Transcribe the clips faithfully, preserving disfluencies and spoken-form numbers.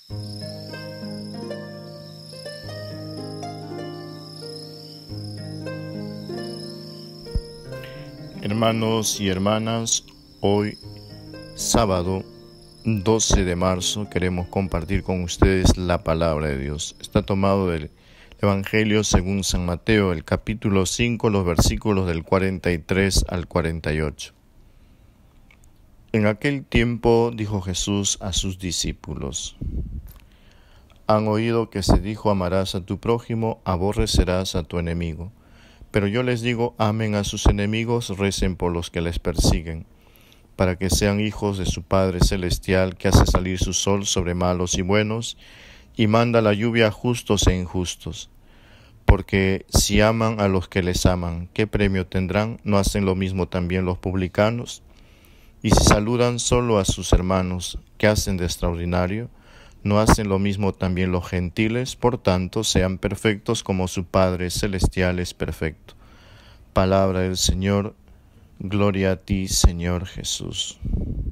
Hermanos y hermanas, hoy sábado doce de marzo queremos compartir con ustedes la palabra de Dios. Está tomado del Evangelio según San Mateo, el capítulo cinco, los versículos del cuarenta y tres al cuarenta y ocho. En aquel tiempo dijo Jesús a sus discípulos: Han oído que se dijo: amarás a tu prójimo, aborrecerás a tu enemigo. Pero yo les digo: amen a sus enemigos, recen por los que les persiguen, para que sean hijos de su Padre Celestial, que hace salir su sol sobre malos y buenos, y manda la lluvia a justos e injustos. Porque si aman a los que les aman, ¿qué premio tendrán? ¿No hacen lo mismo también los publicanos? Y si saludan solo a sus hermanos, ¿qué hacen de extraordinario? ¿No hacen lo mismo también los gentiles? Por tanto, sean perfectos como su Padre Celestial es perfecto. Palabra del Señor. Gloria a ti, Señor Jesús.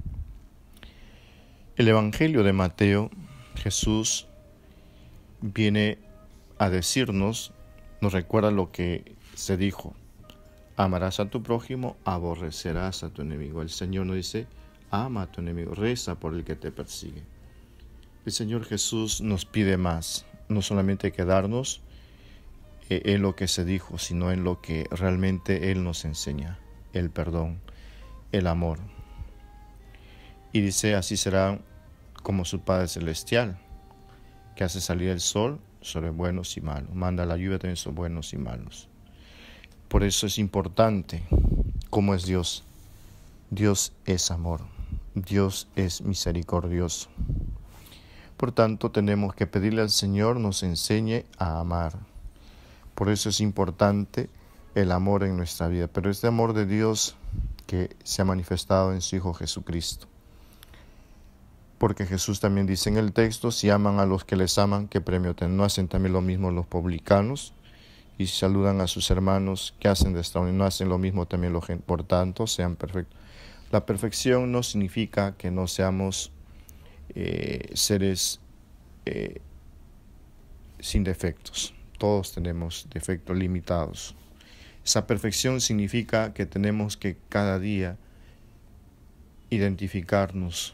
El Evangelio de Mateo, Jesús viene a decirnos, nos recuerda lo que se dijo: amarás a tu prójimo, aborrecerás a tu enemigo. El Señor nos dice: ama a tu enemigo, reza por el que te persigue. El Señor Jesús nos pide más, no solamente quedarnos en lo que se dijo, sino en lo que realmente Él nos enseña: el perdón, el amor. Y dice: así será como su Padre Celestial, que hace salir el sol sobre buenos y malos, manda la lluvia también sobre buenos y malos. Por eso es importante cómo es Dios. Dios es amor, Dios es misericordioso. Por tanto, tenemos que pedirle al Señor nos enseñe a amar. Por eso es importante el amor en nuestra vida, pero este amor de Dios que se ha manifestado en su Hijo Jesucristo. Porque Jesús también dice en el texto: si aman a los que les aman, ¿qué premio tendrán? ¿No hacen también lo mismo los publicanos? Y si saludan a sus hermanos, ¿qué hacen de extraordinario? ¿No hacen lo mismo también los gentiles? Por tanto, sean perfectos. La perfección no significa que no seamos eh, seres eh, sin defectos. Todos tenemos defectos limitados. Esa perfección significa que tenemos que cada día identificarnos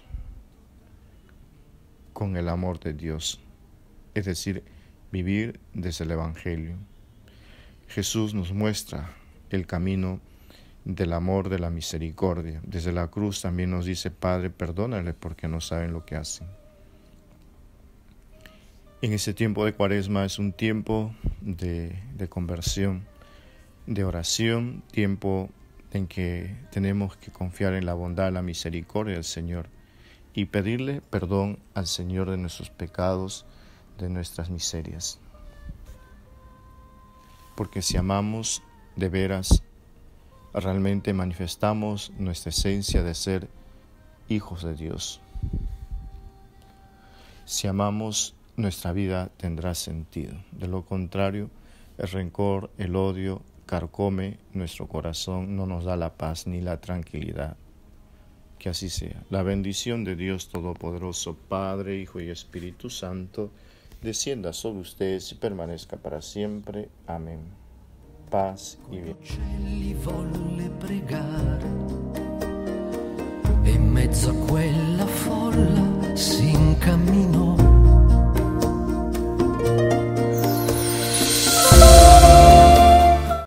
con el amor de Dios, es decir, vivir desde el Evangelio. Jesús nos muestra el camino del amor, de la misericordia. Desde la cruz también nos dice: Padre, perdónale porque no saben lo que hacen. En ese tiempo de Cuaresma es un tiempo de, de conversión, de oración, tiempo en que tenemos que confiar en la bondad, la misericordia del Señor y pedirle perdón al Señor de nuestros pecados, de nuestras miserias. Porque si amamos de veras, realmente manifestamos nuestra esencia de ser hijos de Dios. Si amamos, nuestra vida tendrá sentido. De lo contrario, el rencor, el odio carcome nuestro corazón, no nos da la paz ni la tranquilidad. Que así sea. La bendición de Dios Todopoderoso, Padre, Hijo y Espíritu Santo, descienda sobre ustedes y permanezca para siempre. Amén. Paz y bien. Uccelli volle pregare, e in mezzo a quella folla